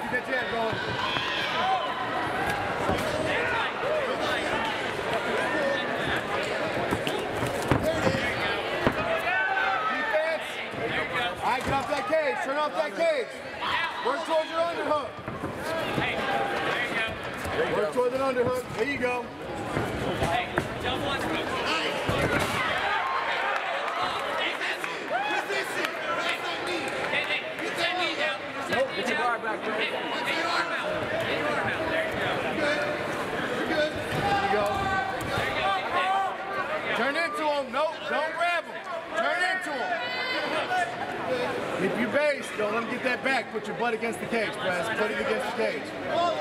Keep that jab going. Defense. All right, get off that cage. Turn off that cage. Work towards your underhook. Work towards an underhook. There you go. Get your guard back, Trey. Get your arm out. Get your arm out. There you go. You're good. There you go. Turn into him. Nope, don't grab him. Turn into him. If you base, don't let him get that back. Put your butt against the cage, press. Put it against the cage. All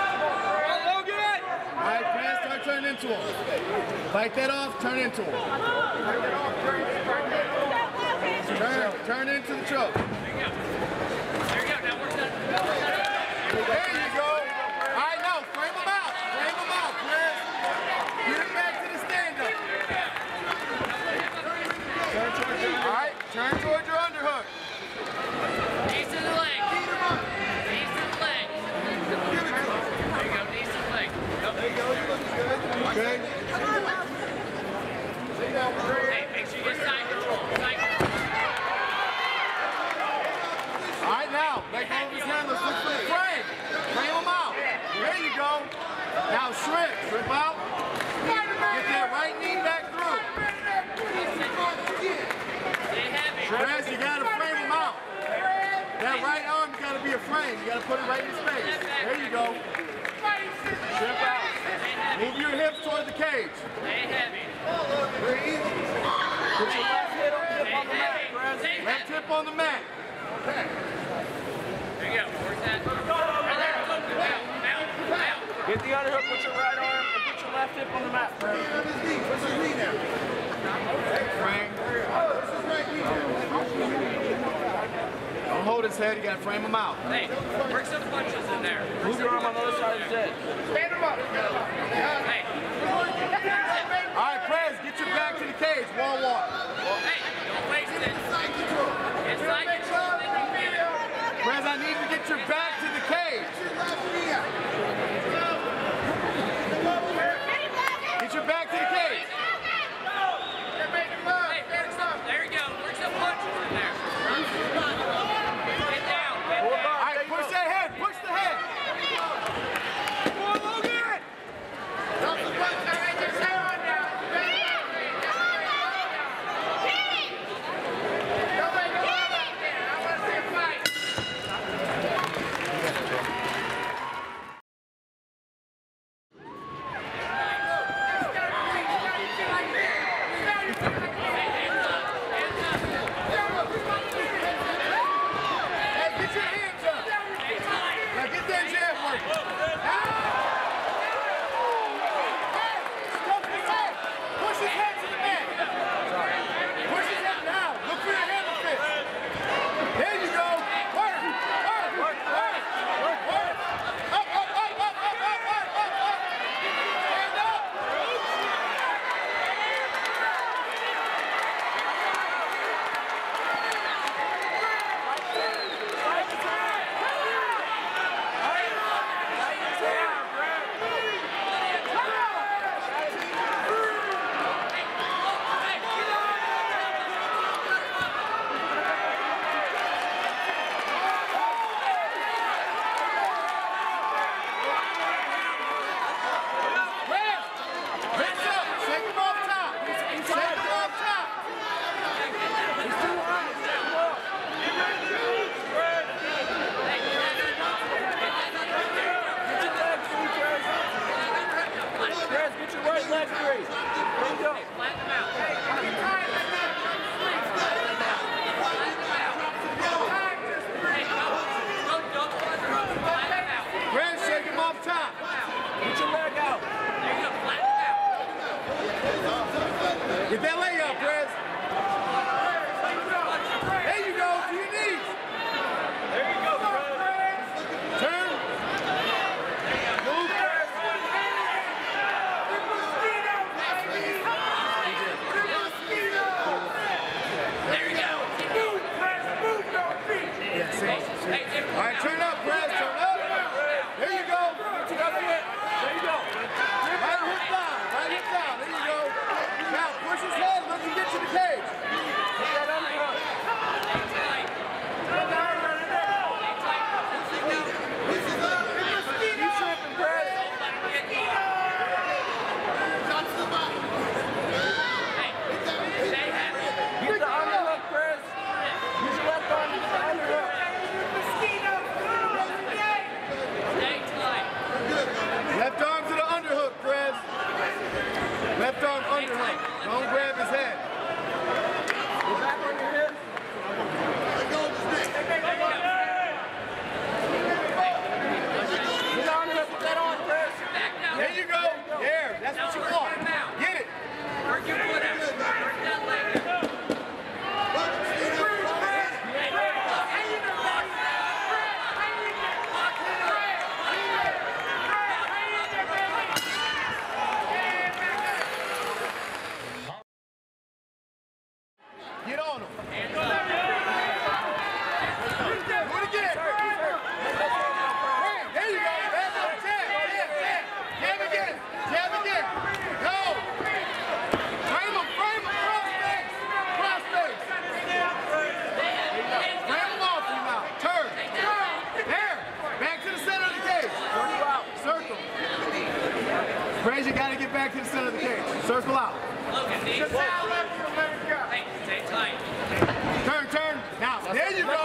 right, press, start turning into him. Fight that off, turn into him. Turn into the choke. There you go. All right, now frame him out. Frame him out, Chris. Get him back to the stand-up. All right, turn towards your underhook. Knees to the leg. Knees to the leg. There you go, knees to the leg. There you go, you're looking good. Okay. Hey, make sure you get side control. Side control. All right, now, let go of his hand. Let's look for the frame. Frame him out. There you go. Now shrimp. Shrimp out. Get that right knee back through. Chris, you got to frame him out. That right arm, you got to be a frame. You got to put it right in his face. There you go. Shrimp out. Move your hips toward the cage. Stay heavy. Breathe. Put your left hip on the mat, Chris. Left hip on the mat. Okay. There you go. Where's that? Right there. Out. Get the underhook with your right arm and put your left hip on the mat, Fred. What's his knee now? Frame. Don't hold his head, you gotta frame him out. Hey, work some punches in there. Move your arm on the other side of his head. Stand him up. Hey. All right, Prez, get your back to the cage. Wall walk. Hey, don't waste it. It's side control. Prez, I need to get your back to the cage. Get your back to the cage. Hey, there you go. Work some punches in there. Get down. All right, push that head. Push the head. Come on, Logan. Get that leg out, Prez. There you go, to your knees. There you go, Prez. Turn. Move. Praise, you got to get back to the center of the cage. Circle out. Look at these. Sit down, let him go. Hey, stay tight. Turn. Now, there you go.